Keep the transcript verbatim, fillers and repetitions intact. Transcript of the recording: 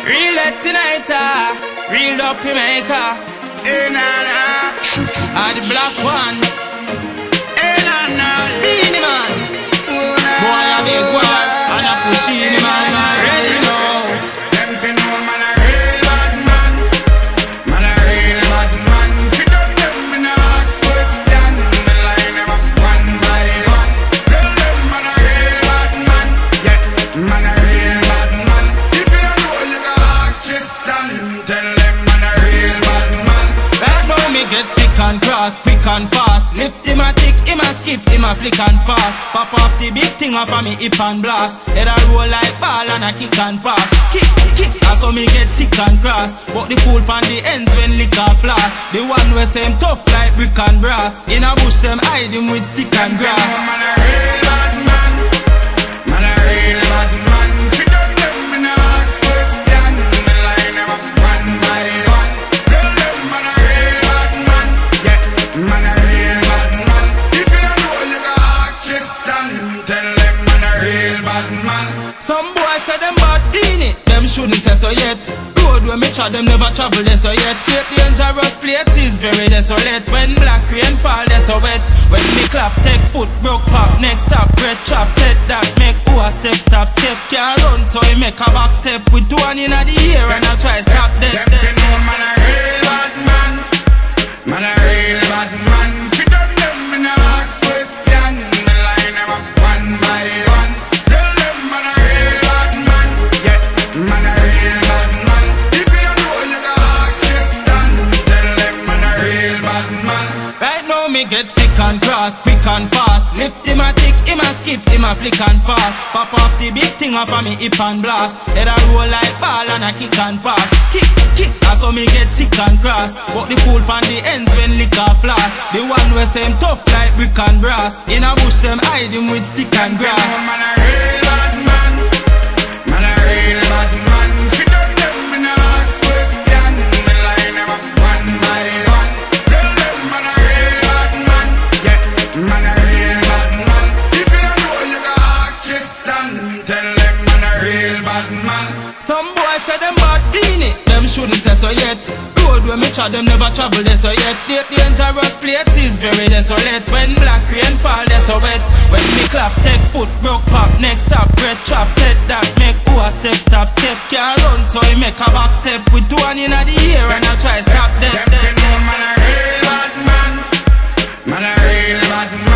Real tonight, uh, real up Jamaica. Hey, nah, nah. Ah, the black one. Hey, nah, nah. Beenie man. Oh, nah. Boy, I big one. And I push in man. Ready now. Them say no man a real bad man. Man a real bad man. Fit up them in a ask question. Me line them up one by one. Tell them man a real bad man. Yeah, man a real bad man. If you don't know you can ask Tristan. Tell them man a real bad man. Right now me get sick and cross, quick and fast. Lift him a tick, him a skip, him a flick and pass. Pop up the big thing off of me hip and blast. Head a roll like ball and a kick and pass. Kick, kick, that's how me get sick and cross. But the pool pan the ends when liquor flash. The one where same tough like brick and brass. In a bush them hide him with stick and grass. Man a real bad man. Man a real bad man. Fit up them in a ask question. Me line them up one by one. Tell them man a real bad man. Yeah, man a real bad man. If you don't know you can ask Tristan. Tell them man a real bad man. Some boys say them bad in it, them shouldn't say so yet. Road where me try them never travel there so yet. Great dangerous places very desolate. When black rain fall there so wet. When me clap take foot broke pop next stop red chop set that make who a step stop step can't run so he make a back step with two one in the ear and I try stop dead. Them say no man a real bad man. Man a real bad man. Fit up them in a ask question. Me line them up one by one. Tell them man a real bad man. Yeah, man a real bad man. If you don't know you can ask Tristan. Tell them man a real bad man. Right now me get sick and cross, quick and fast. Lift him a tick, him a skip, him a flick and pass. Pop up the big thing off of me hip and blast. Head a roll like ball and a kick and pass. Kick, kick, that's how me get sick and cross. But the pool pan the ends when liquor flash. The one where same tough like brick and brass. In a bush them hide him with stick and Say grass. no man a real bad man. Man a real bad man. Fit up them in a ask question. Me line them up one by one. Tell them man a real bad man. Yeah, man a real bad man. If you don't know you can ask Tristan. Tell them man a real bad man. Some boys say them bad in it, them shouldn't say so yet. Road where me try them never travel there so yet. Great dangerous places very desolate. When black rain fall there so wet. When me clap take foot broke pop next stop red chop set that make who a step stop step can't run so he make a back step with two one in the ear and I try stop dead. Them say no man a real bad man. Man a real bad man.